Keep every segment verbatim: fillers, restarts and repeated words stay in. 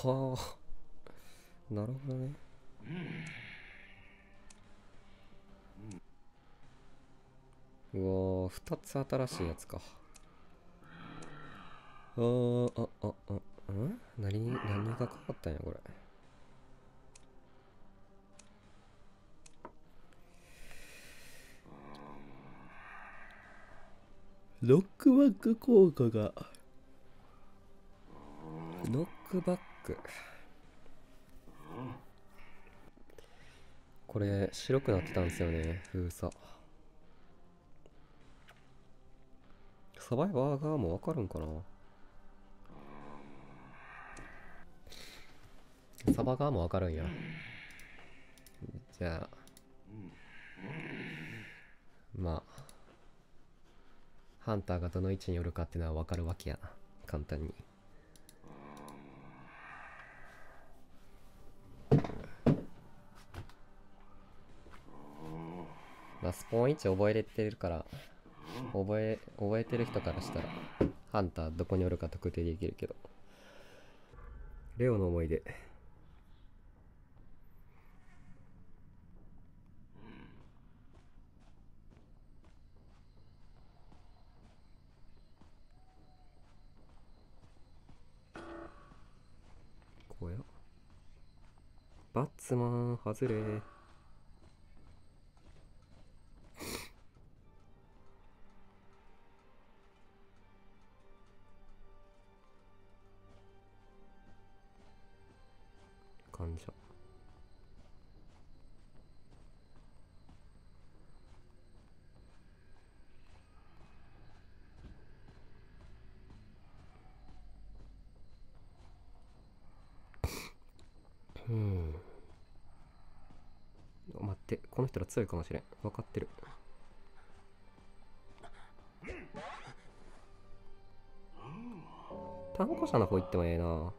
はあ、なるほどね。うわー、ふたつ新しいやつか。あー、あ、あ、あ、ん何に、何が変わったんや、これ。ロックバック効果が。ノックバック。これ、白くなってたんですよね、封鎖。サバイバー側もわかるんかな。サバ側もわかるんや。じゃあ、まあ、ハンターがどの位置におるかっていうのはわかるわけやな。簡単に。まあ、スポーン位置覚えれてるから、覚え、覚えてる人からしたら、ハンターどこにおるか特定できるけど。レオの思い出。こうや。バッツマン、外れ。患者。うん。待って、この人ら強いかもしれん。分かってる。単語者の方行ってもええな。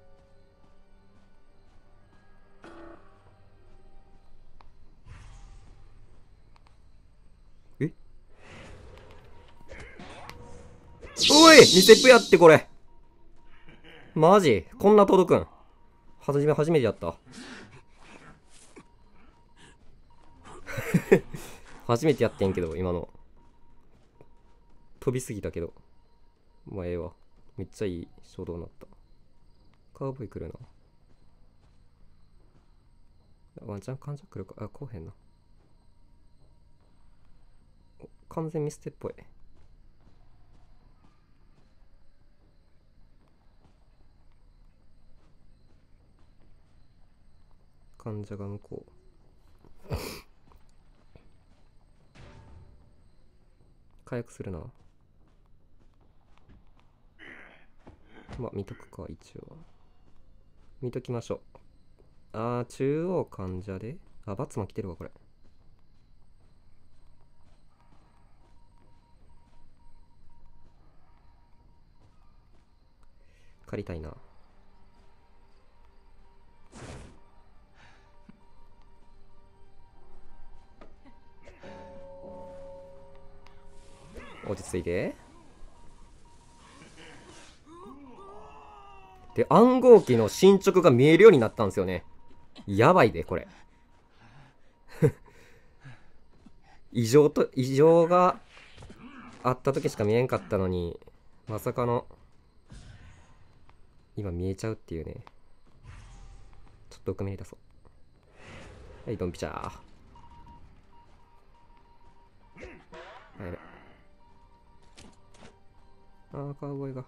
え、おい、ニセプやってこれ。マジこんな届くん。はじめ初めてやった。初めてやってんけど、今の。飛びすぎたけど。まあええわ。めっちゃいい衝動になった。カウボーイ来るな。ワンチャン患者来るか。あ、来へんな。完全ミステっぽい。患者が向こう。回復するな。まあ見とくか、一応。見ときましょう。あー、中央患者で。あ、バツマン来てるわ、これ。借りたいな。落ち着いて。で、暗号機の進捗が見えるようになったんですよね。やばいで、これ。異常と、異常があった時しか見えんかったのに、まさかの、今見えちゃうっていうね。ちょっと奥目に出そう。はい、ドンピシャー。あ、やべ。あー、カウボーイが。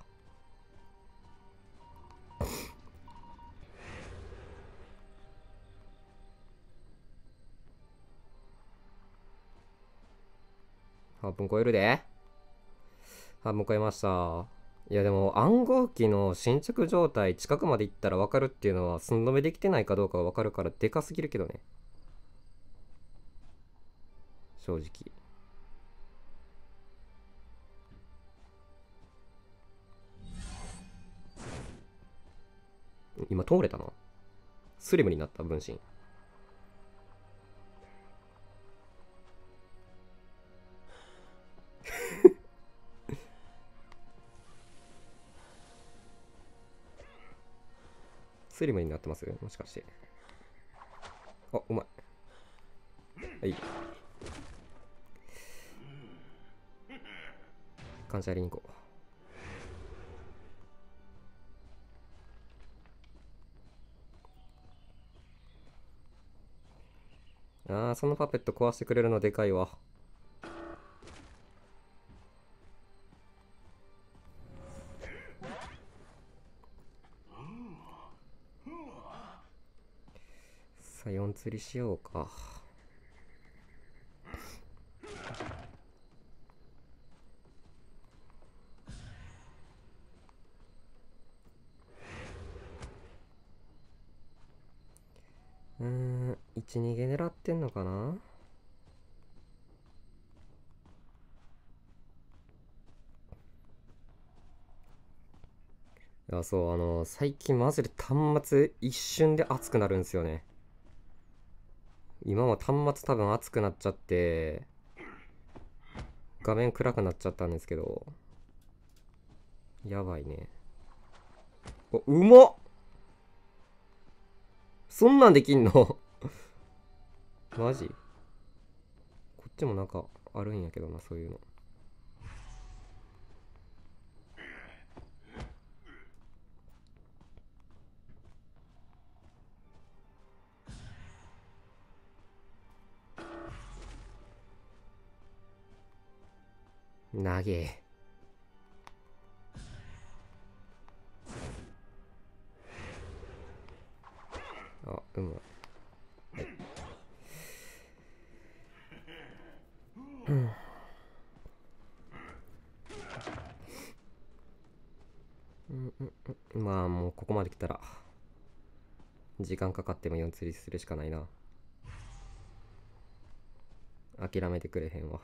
半分超えるで。半分超えました。いやでも暗号機の進捗状態近くまで行ったら分かるっていうのは寸止めできてないかどうかが分かるからでかすぎるけどね、正直。今通れたな。スリムになった分身。 スリムになってますもしかして。あ、うまい。はい。感謝やりに行こう。ああ、そのパペット壊してくれるのでかいわ。さあ、よん釣りしようか。うーん、いち逃げ狙ってんのかな。いや、そう、あの、最近マジで端末一瞬で熱くなるんですよね。今も端末多分熱くなっちゃって、画面暗くなっちゃったんですけど、やばいね。お、うまっ。そんなんできんのマジ。こっちもなんかあるんやけどな、そういうの。投げ。あ、うまい。はい。うん。うんうんうん。まあもうここまで来たら時間かかってもよん釣りするしかないな。諦めてくれへんわ。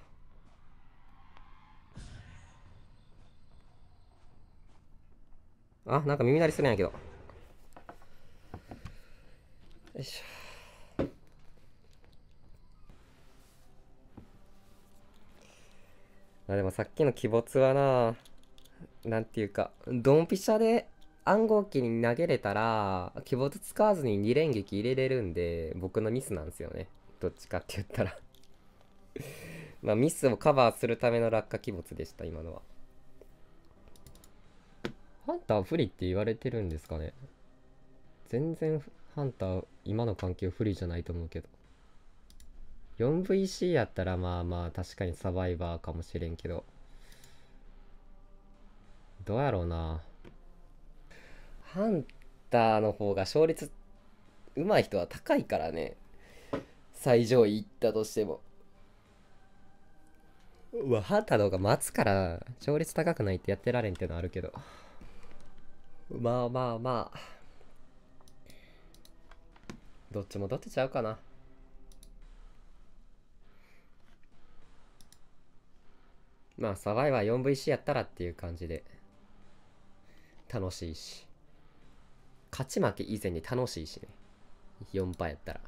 あ、なんか耳鳴りするんやけど。よいしょ。あ、でもさっきの鬼没はな、なんていうか、ドンピシャで暗号機に投げれたら、鬼没使わずにに連撃入れれるんで、僕のミスなんですよね。どっちかって言ったらまあミスをカバーするための落下鬼没でした、今のは。ハンター不利って言われてるんですかね。全然ハンター今の環境不利じゃないと思うけど。よんブイシー やったらまあまあ確かにサバイバーかもしれんけど。どうやろうな。ハンターの方が勝率上手い人は高いからね。最上位行ったとしても。うわ、ハンターの方が待つから勝率高くないってやってられんってのあるけど。まあまあまあ。どっちもどっちちゃうかな。まあサバイバー よんブイシー やったらっていう感じで楽しいし、勝ち負け以前に楽しいしね。よんパーやったら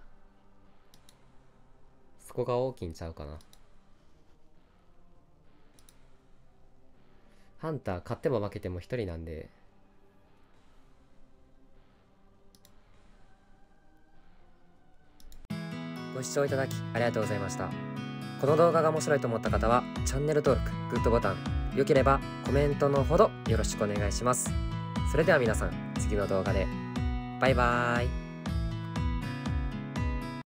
そこが大きいんちゃうかな。ハンター勝っても負けてもひとりなんで。ご視聴いただきありがとうございました。この動画が面白いと思った方はチャンネル登録、グッドボタン、良ければコメントのほどよろしくお願いします。それでは皆さん、次の動画でバイバーイ。